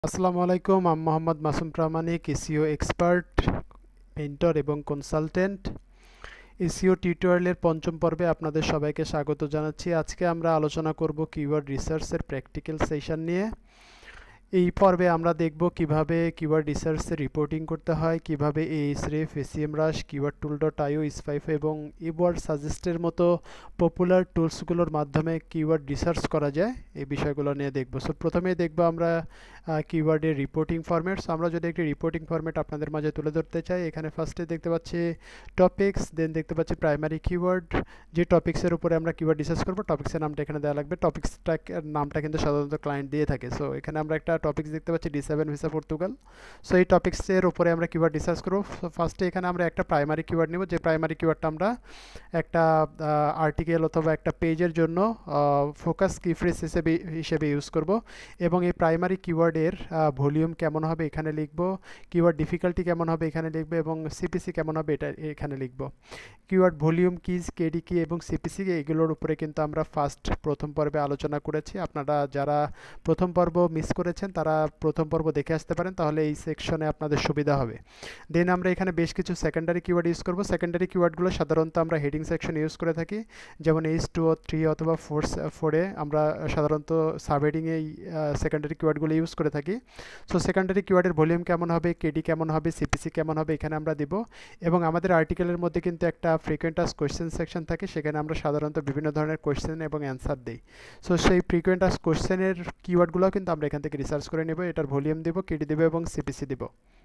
আসসালামু আলাইকুম, আমি Mohammad Masum Pramanik, SEO expert, mentor এবং কনসালটেন্ট। এসইও টিউটোরিয়ালের পঞ্চম পর্বে আপনাদের সবাইকে স্বাগত জানাচ্ছি। আজকে আমরা আলোচনা করব কিওয়ার্ড রিসার্চের প্র্যাকটিক্যাল সেশন নিয়ে। এই পর্বে আমরা দেখব কিভাবে কিওয়ার্ড রিসার্চে রিপোর্টিং করতে হয়, কিভাবে এএসরেফ, এসিএমরাশ, কিওয়ার্ড টুল ডট আইও, স্পাইফ এবং ইওয়ার্ড সাজেস্টের মতো পপুলার টুলসগুলোর মাধ্যমে কিওয়ার্ড রিসার্চ করা যায়, এই বিষয়গুলো নিয়ে দেখব। সো প্রথমেই দেখব আমরা কিওয়ার্ডের রিপোর্টিং ফরম্যাট। সো আমরা যদি একটি রিপোর্টিং ফরম্যাট আপনাদের মাঝে তুলে ধরতে চাই, এখানে ফার্স্টে দেখতে পাচ্ছি টপিক্স, দেন দেখতে পাচ্ছি প্রাইমারি কিওয়ার্ড। যে টপিক্সের উপরে আমরা কিওয়ার্ড রিসার্চ করবো, টপিক্সের নামটা এখানে দেওয়া লাগবে। টপিক্সটা নামটা কিন্তু সাধারণত ক্লায়েন্ট দিয়ে থাকে। সো এখানে আমরা একটা টপিক্স দেখতে পাচ্ছি, D7 ভিসা পর্তুগাল। সো এই টপিক্সের উপরে আমরা কিওয়ার্ড রিসার্চ করবো। সো ফার্স্টে এখানে আমরা একটা প্রাইমারি কিওয়ার্ড নিব, যে প্রাইমারি কিওয়ার্ডটা আমরা একটা আর্টিকেল অথবা একটা পেজের জন্য ফোকাস কিফ্রেজ হিসেবে ইউজ করব। এবং এই প্রাইমারি কিওয়ার্ডের ভলিউম কেমন হবে এখানে লিখব, কিওয়ার্ড ডিফিকাল্টি কেমন হবে এখানে লিখব, এবং সিপিসি কেমন হবে এটা এখানে লিখব। কিওয়ার্ড ভলিউম কিজ, কেডি কি এবং সিপিসি, এগুলোর উপরে কিন্তু আমরা প্রথম পর্বে আলোচনা করেছি। আপনারা যারা প্রথম পর্ব মিস করেছেন তারা প্রথম পর্ব দেখে আসতে পারেন, তাহলে এই সেকশনে আপনাদের সুবিধা হবে। দেন আমরা এখানে বেশ কিছু সেকেন্ডারি কিওয়ার্ড ইউজ করব। সেকেন্ডারি কিওয়ার্ডগুলো সাধারণত আমরা হেডিং সেকশন ইউজ করে থাকি, যেমন H2 ও 3 অথবা 4-এ আমরা সাধারণত সাবহেডিংয়ে এই সেকেন্ডারি কিওয়ার্ডগুলো ইউজ করে থাকি। সো সেকেন্ডারি কিওয়ার্ডের ভলিউম কেমন হবে, কেডি কেমন হবে, সিপিসি কেমন হবে এখানে আমরা দিব। এবং আমাদের আর্টিকেলের মধ্যে কিন্তু একটা ফ্রিকোয়েন্ট আস্ক কোয়েশ্চেন সেকশন থাকে, সেখানে আমরা সাধারণত বিভিন্ন ধরনের কোয়েশ্চেন এবং অ্যান্সার দিই। সো সেই ফ্রিকোয়েন্ট আস্ক কোয়েশ্চেনের কিওয়ার্ডগুলো কিন্তু আমরা এখান থেকে রিসার্চ করে নেব। এটার ভলিউম দিব, কেডি দিব এবং সিপিসি দিব।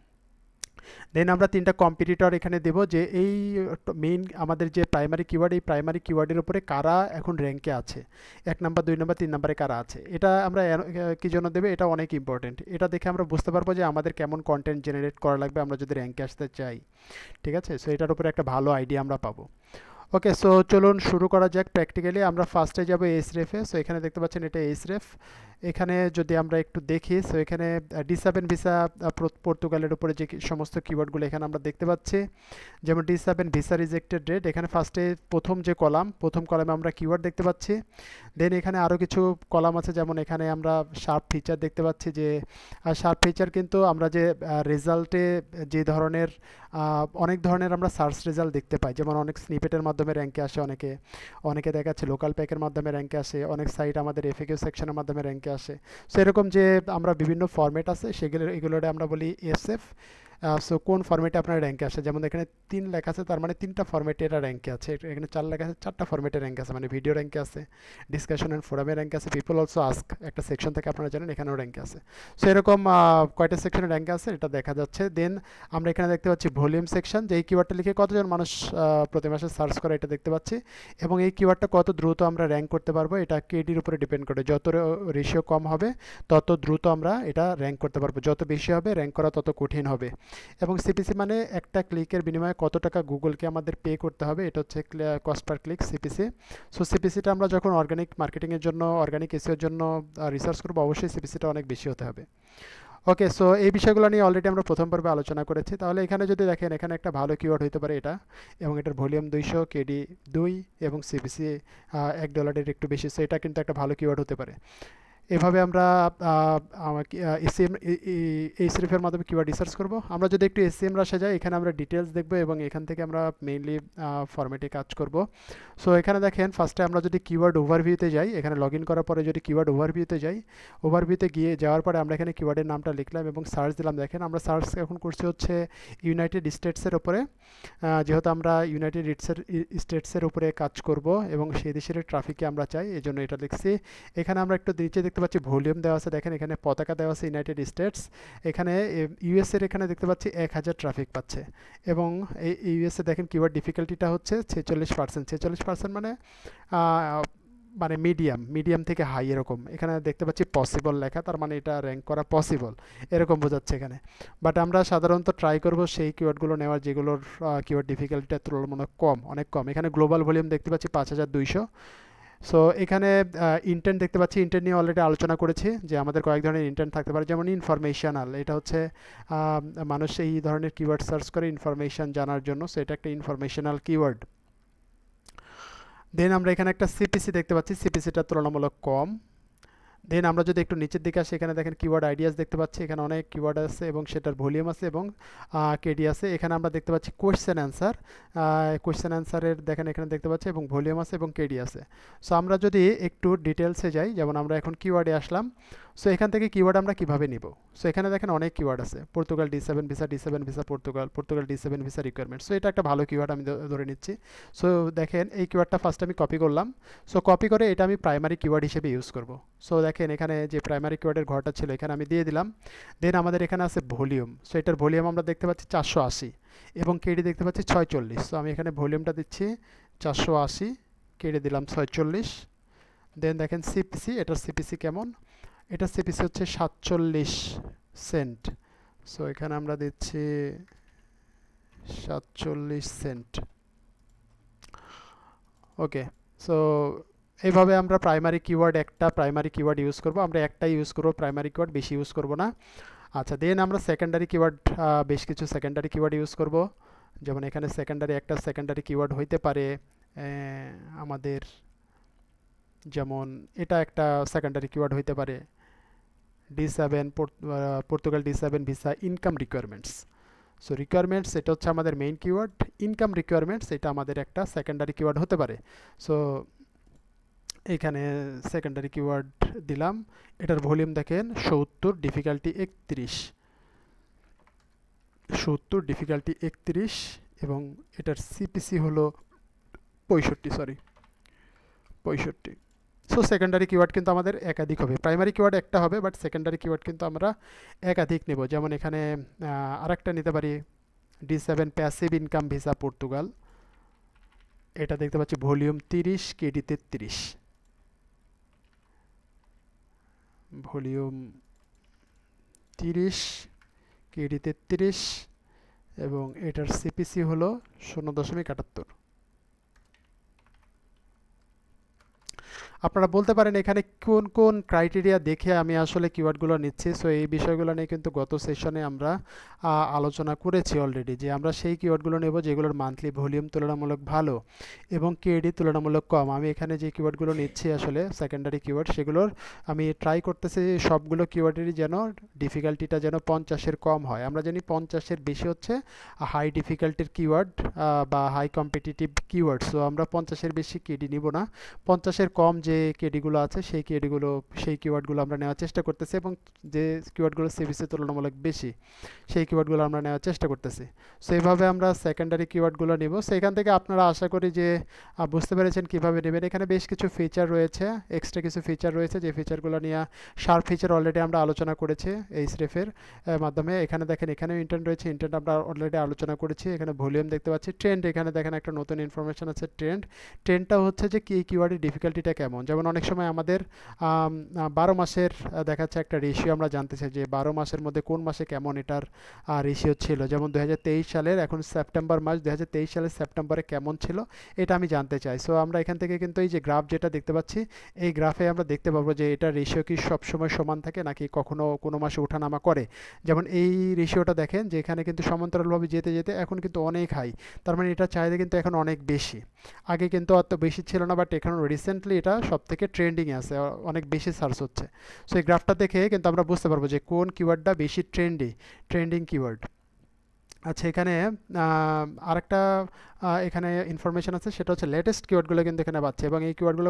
দেন আমরা তিনটা কম্পিটিটর এখানে দেব, যে এই মেইন আমাদের যে প্রাইমারি কিওয়ার্ড, এই প্রাইমারি কিওয়ার্ডের উপরে কারা এখন র্যাঙ্কে আছে, 1 নাম্বার, 2 নাম্বার, 3 নাম্বারে কারা আছে। এটা আমরা কী জন্য দেবে, এটা অনেক ইম্পর্টেন্ট। এটা দেখে আমরা বুঝতে পারবো যে আমাদের কেমন কন্টেন্ট জেনারেট করা লাগবে আমরা যদি র্যাঙ্কে আসতে চাই। ঠিক আছে, সো এটার উপরে একটা ভালো আইডিয়া আমরা পাবো। ওকে, সো চলুন শুরু করা যাক প্র্যাকটিক্যালি। আমরা ফার্স্টে যাব এসরেফে। সো এখানে দেখতে পাচ্ছেন এটা এসরেফ। এখানে যদি আমরা একটু দেখি, সো এখানে D7 ভিসা পর্তুগালের উপরে যে সমস্ত কিওয়ার্ডগুলো এখানে আমরা দেখতে পাচ্ছি, যেমন D7 ভিসা রিজেক্টেড রেট। এখানে ফার্স্টে প্রথম কলামে আমরা কিওয়ার্ড দেখতে পাচ্ছি। দেন এখানে আরও কিছু কলাম আছে, যেমন এখানে আমরা শার্প ফিচার দেখতে পাচ্ছি। যে শার্প ফিচার কিন্তু আমরা যে রেজাল্টে যে ধরনের অনেক ধরনের আমরা সার্চ রেজাল্ট দেখতে পাই, যেমন অনেক স্নিপেটের মাধ্যমে র্যাঙ্কে আসে, অনেকে দেখাচ্ছে লোকাল প্যাকের মাধ্যমে র্যাঙ্কে আসে, অনেক সাইট আমাদের এফএকিউ সেকশনের মাধ্যমে র্যাঙ্কে আসে। সো এরকম যে আমরা বিভিন্ন ফরম্যাট আছে, এগুলোরে আমরা বলি এসএফ। সো কোন ফরম্যাটে আপনার র্যাঙ্কে আসে, যেমন এখানে 3 লেখা আছে, তার মানে 3টা ফরম্যাটে এটা র্যাঙ্কে আছে। এখানে 4 লেখা আছে, 4টা ফরম্যাটে র্যাঙ্কে আছে, মানে ভিডিও র্যাঙ্কে আছে, ডিসকাশন অ্যান্ড ফোরামে র্যাঙ্কে আছে, পিপল অলসো আস্ক একটা সেকশন থেকে আপনারা জানেন এখানেও র্যাঙ্কে আছে। সো এরকম কয়টা সেকশনে র্যাঙ্কে আছে এটা দেখা যাচ্ছে। দেন আমরা এখানে দেখতে পাচ্ছি ভলিউম সেকশন, যে এই কিওয়ার্ডটা লিখে কতজন মানুষ প্রতি মাসে সার্চ করে এটা দেখতে পাচ্ছি। এবং এই কিওয়ার্ডটা কত দ্রুত আমরা র্যাঙ্ক করতে পারবো এটা কেডির উপরে ডিপেন্ড করে। যত রেশিও কম হবে তত দ্রুত আমরা এটা র্যাঙ্ক করতে পারবো, যত বেশি হবে র্যাঙ্ক করা তত কঠিন হবে। এবং সিপিসি মানে একটা ক্লিকের বিনিময়ে কত টাকা গুগলকে আমাদের পে করতে হবে, এটা হচ্ছে cost per click, CPC. So সিপিসিটা আমরা যখন অর্গানিক মার্কেটিংয়ের জন্য, অর্গানিক এসইওর জন্য রিসার্চ করবো, অবশ্যই সিপিসিটা অনেক বেশি হতে হবে। ওকে, সো এই বিষয়গুলো নিয়ে অলরেডি আমরা প্রথম পর্বে আলোচনা করেছি। তাহলে এখানে যদি দেখেন, এখানে একটা ভালো কিওয়ার্ড হতে পারে এটা, এবং এটার ভলিউম 200, কেডি 2 এবং সিপিসি $1 একটু বেশি। সো এটা কিন্তু একটা ভালো কিওয়ার্ড হতে পারে। এভাবে আমরা এসিএফের মাধ্যমে কিওয়ার্ড রিসার্চ করব। আমরা যদি একটু এসিএমরাশে যাই, এখানে আমরা ডিটেলস দেখব এবং এখান থেকে আমরা মেইনলি ফরম্যাটে কাজ করব। সো এখানে দেখেন ফার্স্টে আমরা যদি কিওয়ার্ড ওভারভিউতে যাই, এখানে লগ ইন করার পরে যদি কিওয়ার্ড ওভারভিউতে যাই, ওভারভিউতে যাওয়ার পরে আমরা এখানে কিওয়ার্ডের নামটা লিখলাম এবং সার্চ দিলাম। দেখেন আমরা সার্চ এখন করছি হচ্ছে ইউনাইটেড স্টেটসের উপরে, যেহেতু আমরা ইউনাইটেড স্টেটসের উপরে কাজ করব এবং সেই দেশের ট্রাফিকে আমরা চাই, এই জন্য এটা লিখছি। এখানে আমরা একটু নিচে দেখতে পাচ্ছি ভলিউম দেওয়া আছে, দেখেন এখানে পতাকা দেওয়া আছে ইউনাইটেড স্টেটস। এখানে ইউএসএর এখানে দেখতে পাচ্ছি 1000 ট্রাফিক পাচ্ছে। এবং এই ইউএসএ দেখেন কিওয়ার্ড ডিফিকাল্টিটা হচ্ছে 46%। 46% মানে মিডিয়াম থেকে হাই এরকম। এখানে দেখতে পাচ্ছি পসিবল লেখা, তার মানে এটা র্যাঙ্ক করা পসিবল এরকম বোঝাচ্ছে এখানে। বাট আমরা সাধারণত ট্রাই করব সেই কিওয়ার্ডগুলো নেওয়ার যেগুলোর কিওয়ার্ড ডিফিকাল্টিটা তুলনামূলক অনেক কম। এখানে গ্লোবাল ভলিউম দেখতে পাচ্ছি 5200। সো এখানে ইন্টেন্ট দেখতে পাচ্ছি, ইন্টেন্ট নিয়ে অলরেডি আলোচনা করেছি যে আমাদের কয়েক ধরনের ইন্টেন্ট থাকতে পারে, যেমন ইনফরমেশনাল। এটা হচ্ছে মানুষ এই ধরনের কিওয়ার্ড সার্চ করে ইনফরমেশন জানার জন্য, সো এটা একটা ইনফরমেশনাল কিওয়ার্ড। দেন আমরা এখানে একটা সিপিসি দেখতে পাচ্ছি, সিপিসিটা তুলনামূলক কম। দেন আমরা যদি একটু নিচের দিকে আসি, এখানে দেখেন কিওয়ার্ড আইডিয়াস দেখতে পাচ্ছি, এখানে অনেক কিওয়ার্ড আছে এবং সেটার ভলিউম আছে এবং কেডি আছে। এখানে আমরা দেখতে পাচ্ছি কোয়েশ্চেন অ্যান্সার, কোয়েশ্চেন অ্যান্সারের দেখেন এখানে দেখতে পাচ্ছি এবং ভলিউম আছে এবং কেডি আছে। সো আমরা যদি একটু ডিটেলসে যাই, যেমন আমরা এখন কিওয়ার্ডে আসলাম। সো এখান থেকে কিওয়ার্ড আমরা কিভাবে নিব? সো এখানে দেখেন অনেক কিওয়ার্ড আছে, Portugal D7 visa, D7 visa Portugal, Portugal D7 visa requirement. So এটা একটা ভালো কিওয়ার্ড, আমি ধরে নিচ্ছি। সো দেখেন এই কিওয়ার্ডটা ফার্স্ট আমি কপি করলাম। সো কপি করে এটা আমি প্রাইমারি কিওয়ার্ড হিসেবে ইউজ করব। সো দেখেন এখানে যে প্রাইমারি কিওয়ার্ডের ঘরটা ছিল এখানে আমি দিয়ে দিলাম। দেন আমাদের এখানে আছে ভলিউম। সো এটার ভলিউম আমরা দেখতে পাচ্ছি 480 এবং কেডি দেখতে পাচ্ছি 46। সো আমি এখানে ভলিউমটা দিচ্ছি 480, কেডি দিলাম 46। দেন দেখেন সিপিসি, এটার সিপিসি কেমন? এটার সিপিসি হচ্ছে 47 সেন্ট। সো এখানে আমরা দিচ্ছি 47 সেন্ট। ওকে, সো এইভাবে আমরা প্রাইমারি কিওয়ার্ড ইউজ করব। আমরা একটাই ইউজ করব প্রাইমারি কিওয়ার্ড, বেশি ইউজ করব না। আচ্ছা, দেন আমরা সেকেন্ডারি কিওয়ার্ড, বেশ কিছু সেকেন্ডারি কিওয়ার্ড ইউজ করব। যেমন এখানে একটা সেকেন্ডারি কিওয়ার্ড হইতে পারে আমাদের, যেমন এটা একটা সেকেন্ডারি কিওয়ার্ড হইতে পারে D7 Portugal D7 visa income requirements. So requirements এটা হচ্ছে আমাদের মেইন কিওয়ার্ড, ইনকাম রিকোয়ারমেন্টস এটা আমাদের একটা সেকেন্ডারি কিওয়ার্ড হতে পারে। সো এখানে সেকেন্ডারি কিওয়ার্ড দিলাম। এটার ভলিউম দেখেন 70, ডিফিকাল্টি 31, 70 ডিফিকাল্টি 31 এবং এটার সিপিসি হলো 65। সো সেকেন্ডারি কিওয়ার্ড কিন্তু আমাদের একাধিক হবে, প্রাইমারি কিওয়ার্ড একটা হবে, বাট সেকেন্ডারি কিওয়ার্ড কিন্তু আমরা একাধিক নেব। যেমন এখানে আরেকটা নিতে পারি D7 passive income visa Portugal, এটা দেখতে পাচ্ছি ভলিউম 30, কেডি 33, ভলিউম 30, কেডি 33 এবং এটার সিপিসি হলো 0.78। আপনারা বলতে পারেন এখানে কোন কোন ক্রাইটেরিয়া দেখে আমি আসলে কিওয়ার্ডগুলো নিচ্ছি। সো এই বিষয়গুলো নিয়ে কিন্তু গত সেশনে আমরা আলোচনা করেছি অলরেডি, যে আমরা সেই কিওয়ার্ডগুলো নেব যেগুলোর মান্থলি ভলিউম তুলনামূলক ভালো এবং কেডি তুলনামূলক কম। আমি এখানে যে কিওয়ার্ডগুলো নিচ্ছি আসলে সেকেন্ডারি কিওয়ার্ড, সেগুলোর আমি ট্রাই করতেছি সবগুলো কিওয়ার্ডেরই যেন ডিফিকাল্টিটা যেন 50-এর কম হয়। আমরা জানি 50-এর বেশি হচ্ছে হাই ডিফিকাল্টির কিওয়ার্ড বা হাই কম্পিটিটিভ কিওয়ার্ড। সো আমরা 50-এর বেশি কেডি নিব না, 50-এর কম যে কেডিগুলো আছে সেই কিওয়ার্ডগুলো আমরা নেওয়ার চেষ্টা করতেছি এবং যে কিওয়ার্ডগুলো সিভিসি তুলনামূলক বেশি সেই কিওয়ার্ডগুলো আমরা নেওয়ার চেষ্টা করতেছি। সো এইভাবে আমরা সেকেন্ডারি কিওয়ার্ডগুলো নিব। সেখান থেকে আপনারা আশা করি যে বুঝতে পেরেছেন কীভাবে নেবেন। এখানে বেশ কিছু ফিচার রয়েছে, এক্সট্রা কিছু ফিচার রয়েছে, যে ফিচারগুলো নিয়ে শার্প ফিচার অলরেডি আমরা আলোচনা করেছি এই স্রেফের মাধ্যমে। এখানে দেখেন এখানেও ইন্টেন্ট রয়েছে, ইন্টেন্ট আমরা অলরেডি আলোচনা করেছি। এখানে ভলিউম দেখতে পাচ্ছি, ট্রেন্ড, এখানে দেখেন একটা নতুন ইনফরমেশন আছে ট্রেন্ডটা হচ্ছে যে কি কিওয়ার্ডের ডিফিকাল্টিটা কেমন। যেমন অনেক সময় আমাদের 12 মাসের দেখাচ্ছে একটা রেশিও, আমরা জানতে চাই যে 12 মাসের মধ্যে কোন মাসে কেমন এটার রেশিও ছিল। যেমন 2023 সালের এখন সেপ্টেম্বর মাস, 2023 সালের সেপ্টেম্বরে কেমন ছিল এটা আমি জানতে চাই। সো আমরা এখান থেকে কিন্তু এই যে গ্রাফ যেটা দেখতে পাচ্ছি, এই গ্রাফে আমরা দেখতে পাবো যে এটা রেশিও কি সবসময় সমান থাকে নাকি কখনো কোনো মাসে ওঠানামা করে। যেমন এই রেশিওটা দেখেন যে এখানে কিন্তু সমান্তরালভাবে যেতে যেতে এখন কিন্তু অনেক হাই, তার মানে এটা চাহিদা কিন্তু এখন অনেক বেশি। আগে কিন্তু অত বেশি ছিল না, বাট এখন রিসেন্টলি এটা সব থেকে ট্রেন্ডিংয়ে আছে, অনেক বেশি সার্চ হচ্ছে। সো এই গ্রাফটা দেখে কিন্তু আমরা বুঝতে পারবো যে কোন কিওয়ার্ডটা বেশি ট্রেন্ডিং কিওয়ার্ড। আচ্ছা, এখানে আরেকটা এখানে ইনফরমেশন আছে, সেটা হচ্ছে লেটেস্ট কিওয়ার্ডগুলো কিন্তু এখানে পাচ্ছে এবং এই কিওয়ার্ডগুলো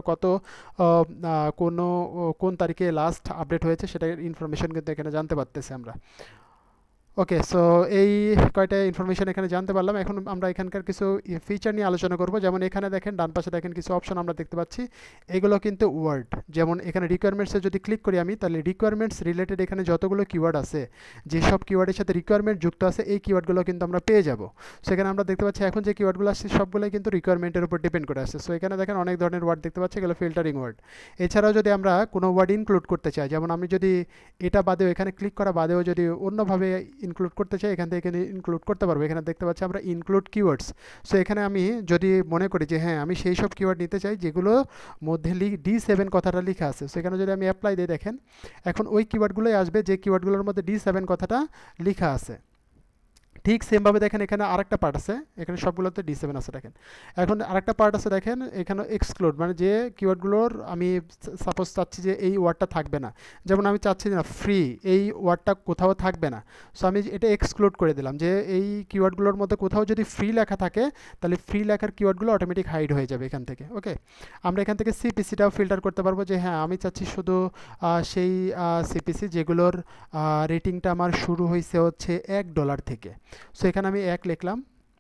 কোন তারিখে লাস্ট আপডেট হয়েছে সেটা ইনফরমেশন কিন্তু এখানে জানতে পারতেছি আমরা। ওকে, সো এই কয়টা ইনফরমেশন এখানে জানতে পারলাম। এখন আমরা এখানকার কিছু ফিচার নিয়ে আলোচনা করব। যেমন এখানে দেখেন ডান পাশে দেখেন কিছু অপশন আমরা দেখতে পাচ্ছি, এগুলো কিন্তু ওয়ার্ড। যেমন এখানে রিকোয়ারমেন্টসে যদি ক্লিক করি আমি, তাহলে রিকোয়ারমেন্টস রিলেটেড এখানে যতগুলো কিওয়ার্ড আছে, যেসব কিওয়ার্ডের সাথে রিকোয়ারমেন্ট যুক্ত আছে এই কিওয়ার্ডগুলো কিন্তু আমরা পেয়ে যাব। সেখানে আমরা দেখতে পাচ্ছি এখন যে কিওয়ার্ডগুলো আসছে সবগুলোই কিন্তু রিকোয়ারমেন্টের উপর ডিপেন্ড করে আসছে। সো এখানে দেখেন অনেক ধরনের ওয়ার্ড দেখতে পাচ্ছি, এগুলো ফিল্টারিং ওয়ার্ড। এছাড়াও যদি আমরা কোনো ওয়ার্ড ইনক্লুড করতে চাই, যেমন আমি যদি এটা বাদেও এখানে ক্লিক করা বাদেও যদি অন্যভাবে ইনক্লুড করতে চাই, এখান থেকে এখানে ইনক্লুড করতে পারবো। এখানে দেখতে পাচ্ছি আমরা ইনক্লুড কিওয়ার্ডস। সো এখানে আমি যদি মনে করি যে হ্যাঁ আমি সেই সব কিওয়ার্ড নিতে চাই যেগুলো মধ্যে D7 কথাটা লেখা আছে, সেখানে যদি আমি অ্যাপ্লাই দিই, দেখেন এখন ওই কিওয়ার্ডগুলোই আসবে যে কিওয়ার্ডগুলোর মধ্যে D7 কথাটা লেখা আছে। ঠিক সেমভাবে দেখেন এখানে আরেকটা পার্ট আছে, এখানে সবগুলোতে D7 আছে দেখেন। এখন আরেকটা পার্ট আছে দেখেন এখানে এক্সক্লুড, মানে যে কিওয়ার্ডগুলোর আমি সাপোজ চাচ্ছি যে এই ওয়ার্ডটা থাকবে না, যেমন আমি চাচ্ছি না ফ্রি, এই ওয়ার্ডটা কোথাও থাকবে না, সো আমি এটা এক্সক্লুড করে দিলাম যে এই কিওয়ার্ডগুলোর মধ্যে কোথাও যদি ফ্রি লেখা থাকে তাহলে ফ্রি লেখার কিওয়ার্ডগুলো অটোমেটিক হাইড হয়ে যাবে এখান থেকে। ওকে, আমরা এখান থেকে সিপিসিটাও ফিল্টার করতে পারবো যে হ্যাঁ আমি চাচ্ছি শুধু সেই সিপিসি যেগুলোর রেটিংটা আমার শুরু হয়েছে হচ্ছে $1 থেকে। সো এখানে আমি 1 লিখলাম,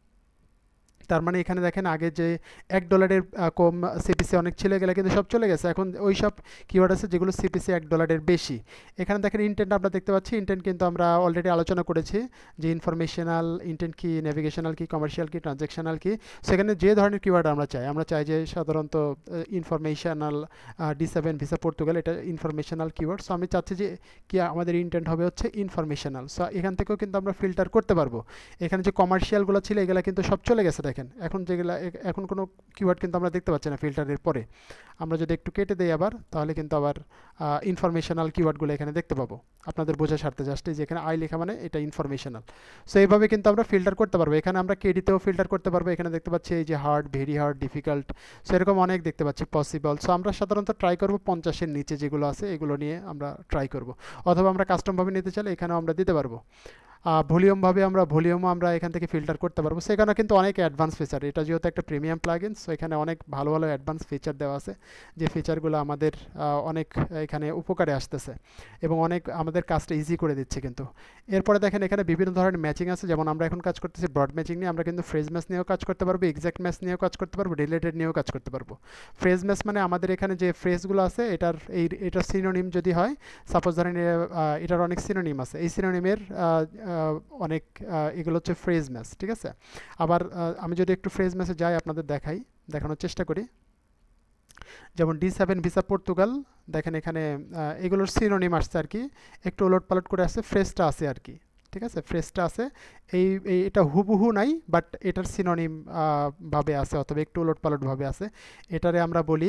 তার মানে এখানে দেখেন আগে যে $1 কম সিপিসি অনেক ছিল, গেলে কিন্তু সব চলে গেছে। এখন ওই সব কিওয়ার্ড আছে যেগুলো সিপিসি $1 বেশি। এখানে দেখেন ইন্টেন্ট আমরা দেখতে পাচ্ছি, ইন্টেন্ট কিন্তু আমরা অলরেডি আলোচনা করেছি যে ইনফরমেশনাল ইন্টেন্ট কি, নেভিগেশনাল কি, কমার্শিয়াল কি, ট্রানজ্যাকশনাল কি। সেখানে যে ধরনের কিওয়ার্ড আমরা চাই যে সাধারণত ইনফরমেশনাল D7 ভিসা পর্তুগাল এটা ইনফরমেশনাল কিওয়ার্ড। সো আমি চাচ্ছি যে কি আমাদের ইন্টেন্ট হবে হচ্ছে ইনফরমেশনাল। সো এখান থেকেও কিন্তু আমরা ফিল্টার করতে পারবো। এখানে যে কমার্শিয়ালগুলো ছিল এগুলো কিন্তু সব চলে গেছে দেখেন। এখন যেগুলা এখন কোনো কিওয়ার্ড কিন্তু আমরা দেখতে পাচ্ছি না ফিল্টারের পরে। আমরা যদি একটু কেটে দেই আবার, তাহলে কিন্তু আবার ইনফরমেশনাল কিওয়ার্ডগুলো এখানে দেখতে পাবো। আপনাদের বোঝা স্বার্থে জাস্ট যে এখানে আই লেখা মানে এটা ইনফরমেশনাল। সো এইভাবে কিন্তু আমরা ফিল্টার করতে পারবো। এখানে আমরা কেডিতেও ফিল্টার করতে পারবো। এখানে দেখতে পাচ্ছি এই যে hard, very hard, difficult, so এরকম অনেক দেখতে পাচ্ছি, পসিবল। সো আমরা সাধারণত ট্রাই করবো 50-এর নিচে যেগুলো আছে এগুলো নিয়ে আমরা ট্রাই করব, অথবা আমরা কাস্টমভাবে নিতে চাইলে এখানেও আমরা দিতে পারবো। ভলিউমভাবে আমরা ভলিউমও আমরা এখান থেকে ফিল্টার করতে পারবো। সেখানে কিন্তু অনেক অ্যাডভান্স ফিচার, এটা যেহেতু একটা প্রিমিয়াম প্লাগইন, সো এখানে অনেক ভালো ভালো অ্যাডভান্স ফিচার দেওয়া আছে, যে ফিচারগুলো আমাদের অনেক এখানে উপকারে আসতেছে এবং অনেক আমাদের কাজটা ইজি করে দিচ্ছে কিন্তু। এরপরে দেখেন এখানে বিভিন্ন ধরনের ম্যাচিং আছে, যেমন আমরা এখন কাজ করতেছি ব্রড ম্যাচিং নিয়ে, আমরা কিন্তু ফ্রেজ ম্যাচ নিয়েও কাজ করতে পারবো, এক্সাক্ট ম্যাচ নিয়েও কাজ করতে পারবো, রিলেটেড নিয়েও কাজ করতে পারবো। ফ্রেজ ম্যাচ মানে আমাদের এখানে যে ফ্রেজগুলো আছে এটার সিনোনিম যদি হয়, সাপোজ ধরেন এটার অনেক সিনোনিম আছে, এই সিনোনিমের অনেক এগুলো হচ্ছে ফ্রেজ ম্যাচ, ঠিক আছে। আবার আমি যদি একটু ফ্রেজ ম্যাচে যাই আপনাদের দেখানোর চেষ্টা করি, যেমন D7 ভিসা পর্তুগাল, দেখেন এখানে এগুলোর সিনোনিম আসছে আর কি, একটু ওলট পালট করে আসছে, ফ্রেজটা আছে আর কি, ঠিক আছে, ফ্রেজটা আছে। এটা হুবহু নাই, বাট এটার সিনোনিম ভাবে আছে, অথবা একটু ওলট পালট ভাবে আছে। এটারে আমরা বলি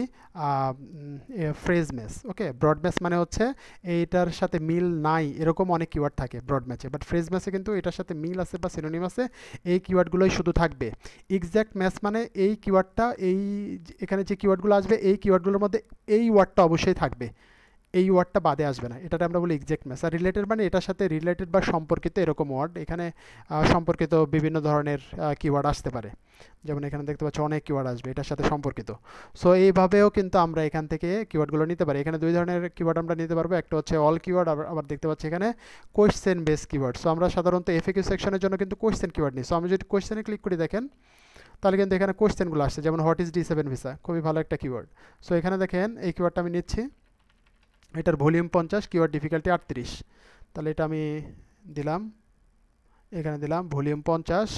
phrase match. Okay, broad match মানে হচ্ছে এইটার সাথে মিল নাই এরকম অনেক কিওয়ার্ড থাকে ব্রড ম্যাচে, বাট ফ্রেজ ম্যাচে কিন্তু এটার সাথে মিল আছে বা সিনোনিম আছে, এই কিওয়ার্ডগুলোই শুধু থাকবে। এক্স্যাক্ট ম্যাচ মানে এই কিওয়ার্ডটা, এখানে যে কিওয়ার্ডগুলো আসবে এই কিওয়ার্ডগুলোর মধ্যে এই ওয়ার্ডটা অবশ্যই থাকবে, এই ওয়ার্ডটা বাদে আসবে না, এটাতে আমরা বলি এক্সাক্ট ম্যাচ। আর রিলেটেড মানে এটার সাথে রিলেটেড বা সম্পর্কিত এরকম ওয়ার্ড, এখানে সম্পর্কিত বিভিন্ন ধরনের কিওয়ার্ড আসতে পারে, যেমন এখানে দেখতে পাচ্ছি অনেক কিওয়ার্ড আসবে এটার সাথে সম্পর্কিত। সো এইভাবেও কিন্তু আমরা এখান থেকে কিওয়ার্ডগুলো নিতে পারি। এখানে দুই ধরনের কিওয়ার্ড আমরা নিতে পারবো, একটা হচ্ছে অল কিওয়ার্ড, আবার দেখতে পাচ্ছি এখানে কোয়েশ্চেন বেস কিওয়ার্ড। সো আমরা সাধারণত এফএকিউ সেকশনের জন্য কিন্তু কোয়েশ্চেন কিওয়ার্ড নিই। সো আমি যদি কোয়েশ্চেনে ক্লিক করি দেখেন, তাহলে কিন্তু এখানে কোয়েশ্চেনগুলো আসছে, যেমন হোয়াট ইজ D7 ভিসা, খুবই ভালো একটা কিওয়ার্ড। সো এখানে দেখেন এই কিওয়ার্ডটা আমি নিচ্ছি, এটার ভলিউম 50, কিওয়ার্ড ডিফিকাল্টি 38, তাহলে এটা আমি দিলাম, এখানে দিলাম ভলিউম 50,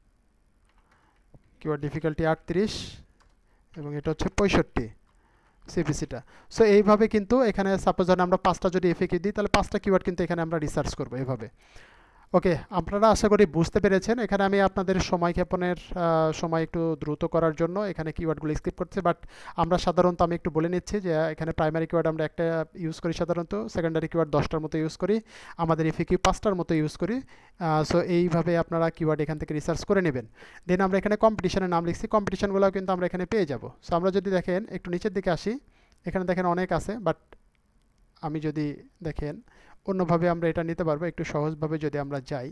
কিওয়ার্ড ডিফিকাল্টি 38, এবং এটা হচ্ছে 65 সিপিসিটা। সো এইভাবে কিন্তু এখানে সাপোজ ধরেন আমরা 5টা যদি এফএকিউ দিই, তাহলে 5টা কিওয়ার্ড কিন্তু এখানে আমরা রিসার্চ করবো এভাবে। ওকে, আপনারা আশা করি বুঝতে পেরেছেন। এখানে আমি আপনাদের সময় ক্ষেপণের সময় একটু দ্রুত করার জন্য এখানে কিওয়ার্ডগুলো স্কিপ করছি, বাট আমরা সাধারণত আমি একটু বলে নিচ্ছি যে এখানে প্রাইমারি কিওয়ার্ড আমরা একটা ইউজ করি সাধারণত, সেকেন্ডারি কিওয়ার্ড 10টার মতো ইউজ করি, আমাদের এফএকিউ 5টার মতো ইউজ করি। সো এইভাবে আপনারা কিওয়ার্ড এখান থেকে রিসার্চ করে নেবেন। দেন আমরা এখানে কম্পিটিশনের নাম লিখছি, কম্পিটিশনগুলোও কিন্তু আমরা এখানে পেয়ে যাব। সো আমরা যদি দেখেন একটু নিচের দিকে আসি, এখানে দেখেন অনেক আছে, বাট আমি যদি দেখেন অন্যভাবে আমরা এটা নিতে পারবো, একটু সহজভাবে যদি আমরা যাই,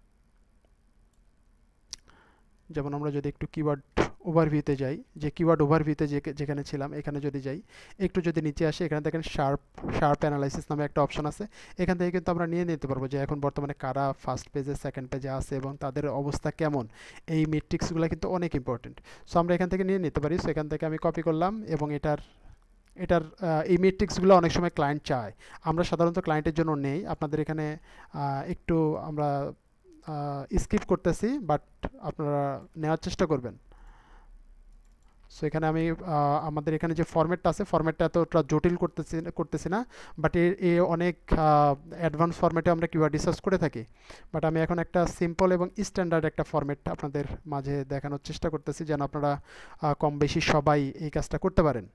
যেমন আমরা যদি একটু কিওয়ার্ড ওভারভিউতে যাই, যে কিওয়ার্ড ওভারভিউতে যেখানে ছিলাম এখানে যদি যাই, একটু যদি নিচে আসি, এখানে দেখেন শার্প অ্যানালাইসিস নামে একটা অপশন আছে। এখান থেকে কিন্তু আমরা নিয়ে নিতে পারবো যে এখন বর্তমানে কারা ফার্স্ট পেজে, সেকেন্ড পেজে আছে এবং তাদের অবস্থা কেমন, এই মেট্রিক্সগুলো কিন্তু অনেক ইম্পর্টেন্ট। সো আমরা এখান থেকে নিয়ে নিতে পারি। সো এখান থেকে আমি কপি করলাম, এবং এটার এই মেট্রিক্সগুলো অনেক সময় ক্লায়েন্ট চায়, আমরা সাধারণত ক্লায়েন্টের জন্য নেই। আপনাদের এখানে একটু আমরা স্কিপ করতেছি, বাট আপনারা নেওয়ার চেষ্টা করবেন। সো এখানে আমি আমাদের এখানে যে ফরম্যাটটা আছে, ফরম্যাটটা এতটা জটিল করতেছি না, বাট অনেক অ্যাডভান্স ফরম্যাটে আমরা কিওয়ার্ড রিসার্চ করে থাকি, বাট আমি এখন একটা সিম্পল এবং স্ট্যান্ডার্ড একটা ফরম্যাট আপনাদের মাঝে দেখানোর চেষ্টা করতেছি, যেন আপনারা কম বেশি সবাই এই কাজটা করতে পারেন।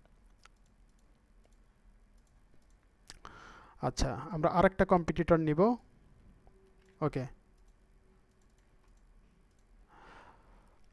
আচ্ছা, আমরা আরেকটা কম্পিটিটর নিব। ওকে,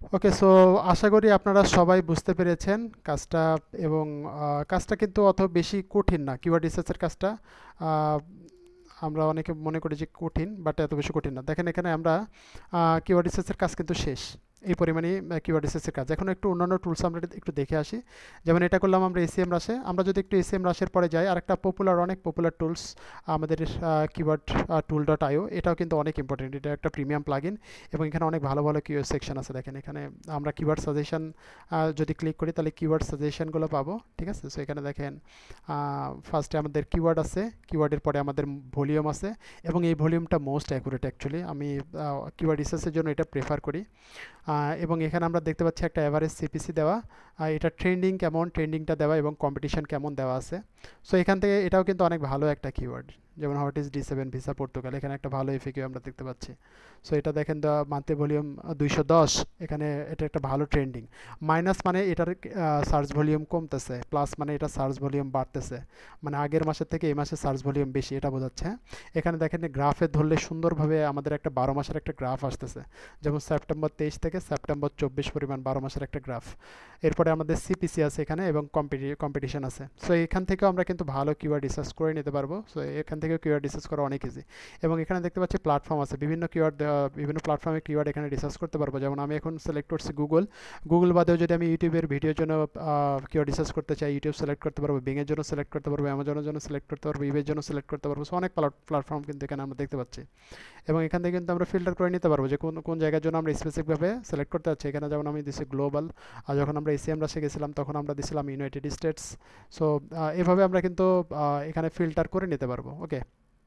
ওকে, সো আশা করি আপনারা সবাই বুঝতে পেরেছেন কাজটা, এবং কাজটা কিন্তু অত বেশি কঠিন না। কিওয়ার্ড রিসার্চের কাজটা আহ, আমরা অনেকে মনে করি যে কঠিন, বাট এত বেশি কঠিন না। দেখেন এখানে আমরা কিওয়ার্ড রিসার্চের কাজ কিন্তু শেষ, এই পরিমাণে কিওয়ার্ড রিসার্চের কাজ। এখন একটু অন্যান্য টুলস আমরা একটু দেখে আসি। যেমন এটা করলাম আমরা এসিএম রাশে। আমরা যদি একটু এসিএম রাশের পরে যাই, আর একটা অনেক পপুলার টুলস আমাদের কিওয়ার্ড টুল ডট আইও, এটাও কিন্তু অনেক ইম্পর্টেন্ট। এটা একটা প্রিমিয়াম প্লাগইন এবং এখানে অনেক ভালো ভালো কিওয়ার্ড সেকশন আছে। দেখেন এখানে আমরা কিওয়ার্ড সাজেশন যদি ক্লিক করি তাহলে কিওয়ার্ড সাজেশনগুলো পাবো, ঠিক আছে। সো এখানে দেখেন ফার্স্টে আমাদের কিওয়ার্ড আছে, কিওয়ার্ডের পরে আমাদের ভলিউম আছে, এবং এই ভলিউমটা মোস্ট অ্যাকুরেট অ্যাকচুয়ালি। আমি কিওয়ার্ড রিসার্চের জন্য এটা প্রেফার করি। এবং এখানে আমরা দেখতে পাচ্ছি একটা অ্যাভারেজ সিপিসি দেওয়া, এটা ট্রেন্ডিং কেমন, ট্রেন্ডিংটা দেওয়া এবং কম্পিটিশন কেমন দেওয়া আছে। সো এখান থেকে এটাও কিন্তু অনেক ভালো একটা কিওয়ার্ড। যেমন what is D7 visa Portugal, এখানে একটা ভালো এফএকিউ আমরা দেখতে পাচ্ছি। সো এটা দেখেন দ্য মান্থলি ভলিউম 210, এখানে এটা একটা ভালো ট্রেন্ডিং। মাইনাস মানে এটার সার্চ ভলিউম কমতেছে, প্লাস মানে এটা সার্চ ভলিউম বাড়তেছে, মানে আগের মাসের থেকে এই মাসে সার্চ ভলিউম বেশি, এটা বোঝাচ্ছে। এখানে দেখেন গ্রাফে ধরলে সুন্দরভাবে আমাদের একটা 12 মাসের একটা গ্রাফ আসতেছে, যেমন সেপ্টেম্বর 23 থেকে সেপ্টেম্বর 24 পরিমাণ 12 মাসের একটা গ্রাফ। এরপরে আমাদের সিপিসি আছে এখানে এবং কম্পিটিশন আছে। সো এখান থেকেও আমরা কিন্তু ভালো কিওয়ার্ড রিসার্চ করে নিতে পারবো। সো এখান থেকেও কিওয়ার্ড রিসার্চ করা অনেক ইজি। এবং এখানে দেখতে পাচ্ছি প্ল্যাটফর্ম আছে, বিভিন্ন কিওয়ার্ড, বিভিন্ন প্ল্যাটফর্মে কিওয়ার্ড এখানে রিসার্চ করতে পারবো। যেমন আমি এখন সিলেক্ট করছি গুগল বাদেও যদি আমি ইউটিউবের ভিডিওর জন্য কিওয়ার্ড রিসার্চ করতে চাই, ইউটিউব সিলেক্ট করতে পারবো, বিংয়ের জন্য সিলেক্ট করতে পারবো, অ্যামাজনের জন্য সিলেক্ট করতে পারবো, ইবের জন্য সিলেক্ট করতে পারবো। সো অনেক প্ল্যাটফর্ম কিন্তু এখানে আমরা দেখতে পাচ্ছি। এবং এখান থেকে কিন্তু আমরা ফিল্টার করে নিতে পারবো যে কোন কোন জায়গার জন্য আমরা স্পেসিফিকভাবে সিলেক্ট করতে চাচ্ছি। এখানে যেমন আমি দিচ্ছি গ্লোবাল, আর যখন আমরা এসিএম রাশে গেছিলাম তখন আমরা দিছিলাম ইউনাইটেড স্টেটস। সো এভাবে আমরা কিন্তু এখানে ফিল্টার করে নিতে পারবো। ওকে,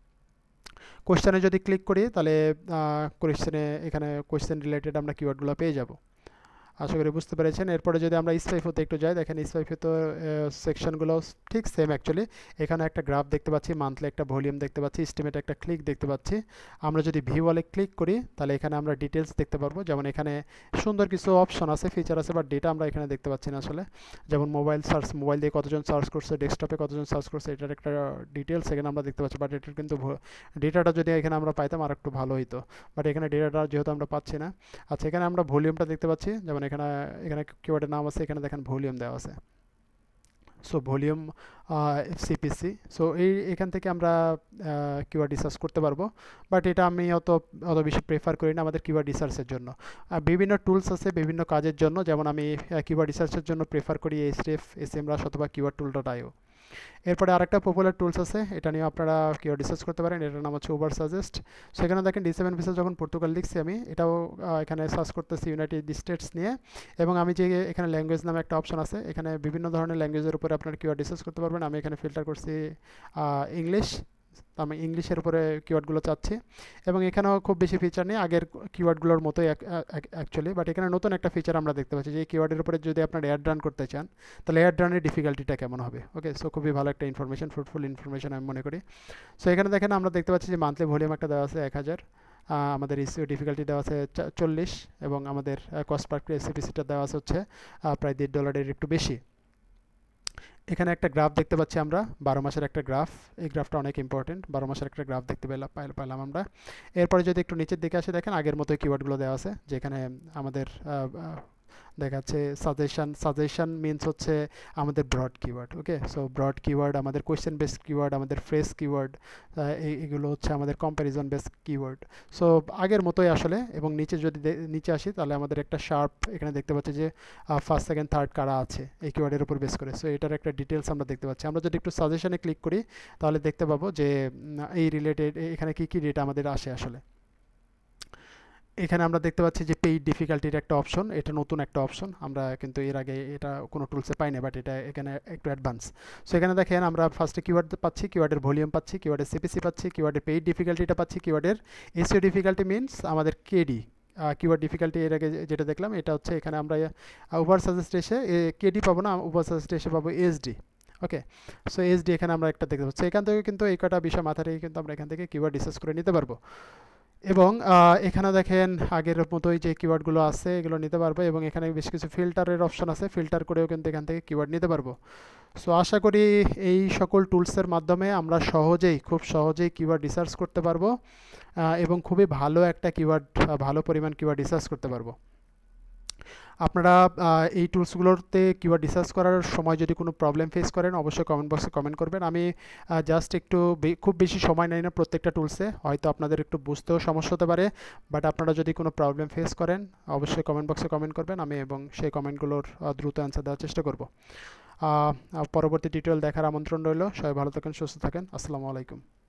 কোয়েশ্চেনে যদি ক্লিক করি তাহলে কোয়েশ্চেনে এখানে কোয়েশ্চেন রিলেটেড আমরা কিওয়ার্ডগুলো পেয়ে যাব। আশা করি বুঝতে পেরেছেন। এরপরে যদি আমরা স্পাইফোতে একটু যাই, দেখেন স্পাইফোতে সেকশনগুলো ঠিক সেম অ্যাকচুয়ালি। এখানে একটা গ্রাফ দেখতে পাচ্ছি, মান্থলি একটা ভলিউম দেখতে পাচ্ছি, এস্টিমেট একটা ক্লিক দেখতে পাচ্ছি। আমরা যদি ভিউ ওয়ালে ক্লিক করি তাহলে এখানে আমরা ডিটেলস দেখতে পারবো। যেমন এখানে সুন্দর কিছু অপশন আছে, ফিচার আছে, বাট ডেটা আমরা এখানে দেখতে পাচ্ছি না আসলে। যেমন মোবাইল দিয়ে কতজন সার্চ করছে, ডেস্কটপে কতজন সার্চ করছে, এটার একটা ডিটেলস এখানে আমরা দেখতে পাচ্ছি। বাট এটার কিন্তু ডেটাটা যদি এখানে আমরা পাইতাম আর একটু ভালো হতো, বাট এখানে ডেটাটা যেহেতু আমরা পাচ্ছি না। আচ্ছা, এখানে আমরা ভলিউমটা দেখতে পাচ্ছি। যেমন এখানে এখানে কিওয়ার্ডের নাম আছে, এখানে দেখেন ভলিউম দেওয়া আছে। So volume CPC. সো এখান থেকে আমরা কিওয়ার্ড রিসার্চ করতে পারবো, বাট এটা আমি অত বেশি প্রেফার করি না আমাদের কিওয়ার্ড রিসার্চের জন্য। বিভিন্ন টুলস আছে বিভিন্ন কাজের জন্য, যেমন আমি কিওয়ার্ড রিসার্চের জন্য প্রেফার করি এইচরেফ, এসএমরাশ অথবা কিওয়ার্ড টুল ডট আইও। এরপরে আরেকটা পপুলার টুলস আছে, এটা নিয়ে আপনারা কেউ রিসার্চ করতে পারেন, এটার নাম হচ্ছে উবার সাজেস্ট। সেখানে দেখেন D7 ভিসা যখন পর্তুগাল লিখছি আমি, এটাও এখানে সার্চ করতেছি ইউনাইটেড স্টেটস নিয়ে। এবং আমি যে এখানে ল্যাঙ্গুয়েজ নামে একটা অপশন আছে, এখানে বিভিন্ন ধরনের ল্যাঙ্গুয়েজের উপরে আপনারা কিওয়ার্ড রিসার্চ করতে পারবেন। আমি এখানে ফিল্টার করছি ইংলিশ, আমি ইংলিশের উপরে কিওয়ার্ডগুলো চাচ্ছি। এবং এখানেও খুব বেশি ফিচার নেই, আগের কিওয়ার্ডগুলোর মতোই অ্যাকচুয়ালি, বাট এখানে নতুন একটা ফিচার আমরা দেখতে পাচ্ছি যে এই কিওয়ার্ডের উপরে যদি আপনার অ্যাড রান করতে চান তাহলে অ্যাড রানের ডিফিকাল্টিটা কেমন হবে। ওকে, সো খুবই ভালো একটা ইনফরমেশন, ফ্রুটফুল ইনফরমেশন আমি মনে করি। সো এখানে দেখেন আমরা দেখতে পাচ্ছি যে মান্থলি ভলিউম একটা দেওয়া আছে 1000, আমাদের ইসিও ডিফিকাল্টি দেওয়া আছে 40, এবং আমাদের কস্ট পার সিপিসিটা দেওয়া আছে হচ্ছে প্রায় $1.5 একটু বেশি। এখানে একটা গ্রাফ দেখতে পাচ্ছি আমরা, 12 মাসের একটা গ্রাফ। এই গ্রাফটা অনেক ইম্পর্টেন্ট, 12 মাসের একটা গ্রাফ দেখতে পেলাম আমরা। এরপরে যদি একটু নিচের দিকে আসে, দেখেন আগের মতোই কিওয়ার্ডগুলো দেওয়া আছে, যেখানে আমাদের দেখাচ্ছে সাজেশন মিনস হচ্ছে আমাদের broad keyword. Okay, so broad keyword, আমাদের কোয়েশ্চেন বেসড কিওয়ার্ড, আমাদের ফ্রেজ কিওয়ার্ড, এগুলো হচ্ছে আমাদের কম্প্যারিজন বেসড কিওয়ার্ড। সো আগের মতোই আসলে। এবং নিচে যদি নিচে আসি তাহলে আমাদের একটা শার্প এখানে দেখতে পাচ্ছি যে ফার্স্ট সেকেন্ড থার্ড কারা আছে এই কিওয়ার্ডের উপর বেস করে। সো এটার একটা ডিটেলস আমরা দেখতে পাচ্ছি। আমরা যদি একটু সাজেশনে ক্লিক করি তাহলে দেখতে পাবো যে এই রিলেটেড এখানে কী কী ডেটা আমাদের আসে আসলে। এখানে আমরা দেখতে পাচ্ছি যে পেইড ডিফিকাল্টির একটা অপশন, এটা নতুন একটা অপশন, আমরা কিন্তু এর আগে এটা কোনো টুলসে পাই না, বাট এটা এখানে একটু অ্যাডভান্স। সো এখানে দেখেন আমরা ফার্স্টে কিওয়ার্ড পাচ্ছি, কিওয়ার্ডের ভলিউম পাচ্ছি, কিওয়ার্ডের সিপিসি পাচ্ছি, কিওয়ার্ডের পেইড ডিফিকাল্টিটা পাচ্ছি, কিওয়ার্ডের এসইও ডিফিকাল্টি মিনস আমাদের কেডি। কিওয়ার্ড ডিফিকাল্টি এর আগে যেটা দেখলাম এটা হচ্ছে এখানে আমরা ওভার সাজেস্ট এসে কেডি পাবো না, ওভার সাজেস্ট এসে পাবো এসডি। ওকে, সো এসডি এখানে আমরা একটা দেখতে পাচ্ছি। এখান থেকে কিন্তু এই কটা বিষয় মাথায় রেখে কিন্তু আমরা এখান থেকে কিওয়ার্ড রিসার্চ করে নিতে পারবো। এবং এখানে দেখেন আগের মতোই যে কিওয়ার্ডগুলো আছে এগুলো নিতে পারবো, এবং এখানে বেশ কিছু ফিল্টারের অপশন আছে, ফিল্টার করেও কিন্তু এখান থেকে কিওয়ার্ড নিতে পারবো। সো আশা করি এই সকল টুলসের মাধ্যমে আমরা খুব সহজেই কিওয়ার্ড রিসার্চ করতে পারবো, এবং খুবই ভালো একটা কিওয়ার্ড, ভালো পরিমাণ কিওয়ার্ড রিসার্চ করতে পারবো। আপনারা এই টুলসগুলোতে কিওয়ার্ড রিসার্চ করার সময় যদি কোনো প্রবলেম ফেস করেন অবশ্যই কমেন্ট বক্সে কমেন্ট করবেন। আমি জাস্ট একটু খুব বেশি সময় নেই না প্রত্যেকটা টুলসে, হয়তো আপনাদের একটু বুঝতেও সমস্যা হতে পারে, বাট আপনারা যদি কোনো প্রবলেম ফেস করেন অবশ্যই কমেন্ট বক্সে কমেন্ট করবেন, আমি এবং সেই কমেন্টগুলোর দ্রুত অ্যান্সার দেওয়ার চেষ্টা করব। পরবর্তী টিউটোরিয়াল দেখার আমন্ত্রণ রইল। সবাই ভালো থাকেন, সুস্থ থাকেন। আসসালামু আলাইকুম।